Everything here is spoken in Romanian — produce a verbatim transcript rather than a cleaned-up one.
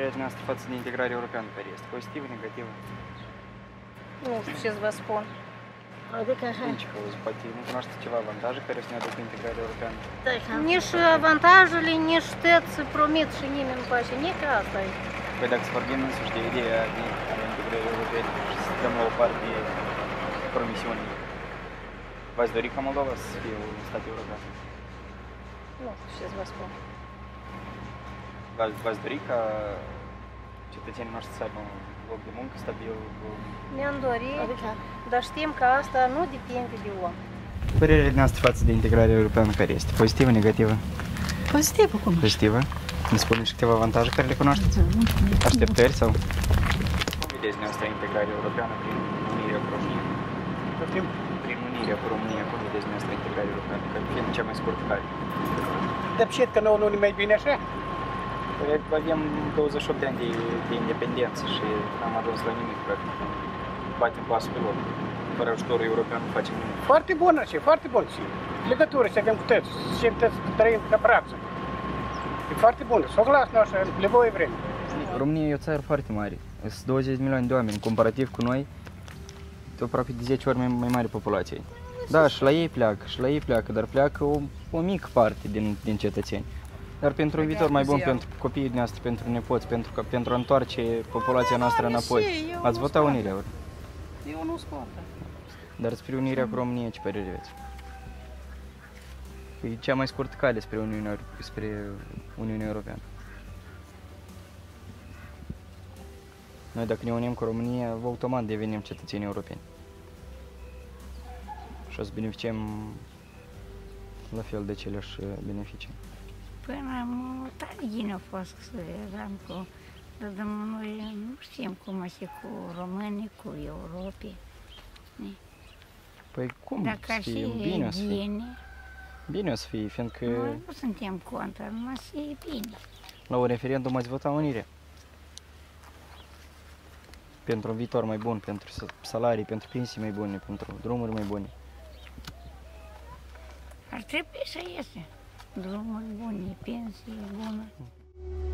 Părerea noastră față de integrarea europeană care este? Pozitivă, negativă? Nu știu ce să vă spun. Adică așa. Din ce cauza? Poate nu cunoașteți ceva avantaje care să ne aducă integrarea europeană? Nici avantajele, nici șteți să promit și nimeni nu face, nici asta e. Păi dacă să vorbim însuși de ideea de integrării europene și să dăm la o parte promisiuni, v-ați dori ca Moldova să fie un stat european? Nu știu ce să vă spun. V-ați dori ca cetățenii noștri să aibă un loc de muncă stabil? Ne-am dorit, Adică dar știm că asta nu depinde de om. Părerea noastră față de integrarea europeană care este? Pozitivă, negativă? pozitivă, cum? Pozitivă? Ne spuneți și câteva avantaje care le cunoașteți? Așteptări sau? Cum vedeți dumneavoastră integrarea europeană prin unirea cu România? Prin unirea cu România, cum vedeți dumneavoastră integrarea europeană? Că fiind cea mai scurtă cale. Dar ce că nouă nu ne mai bine așa? Păi avem douăzeci și opt de ani de, de independență și n-am ajuns la nimic, practic. Batem pasul pe loc. Fără ajutorul european nu facem nimic. Foarte bun așa, foarte bun și legătură să avem cu toți, să toți trăim ca brață. E foarte bun, s-o glasă așa, în любое vreme. România e o țară foarte mare. Sunt douăzeci de milioane de oameni, comparativ cu noi, de aproape de zece ori mai, mai mare populație. Da, și la ei pleacă, și la ei pleacă, dar pleacă o, o mică parte din, din cetățeni. Dar pentru un viitor mai bun, pentru copiii noastre, pentru nepoți, pentru, că, pentru a întoarce populația noastră înapoi, ați votat unirea ori. Eu nu spun. Dar spre unirea cu România, ce părere aveți? E cea mai scurtă cale spre Uniunea, spre Uniunea Europeană. Noi dacă ne unim cu România, automat devenim cetățeni europeni. Și o să beneficiem la fel de aceleași beneficii. Până tare bine a fost să eram cu... Dar noi nu știm cum să cu românii, cu Europei. Păi cum Dacă să ar fie? fi Bine o să fie. bine, Bine o să fie, fiindcă noi nu suntem contra, numai să fie bine. la un referendum ați vota unirea. Pentru un viitor mai bun, pentru salarii, pentru pensii mai bune, pentru drumuri mai bune. Ar trebui să iese drumuri bune, pensii bune.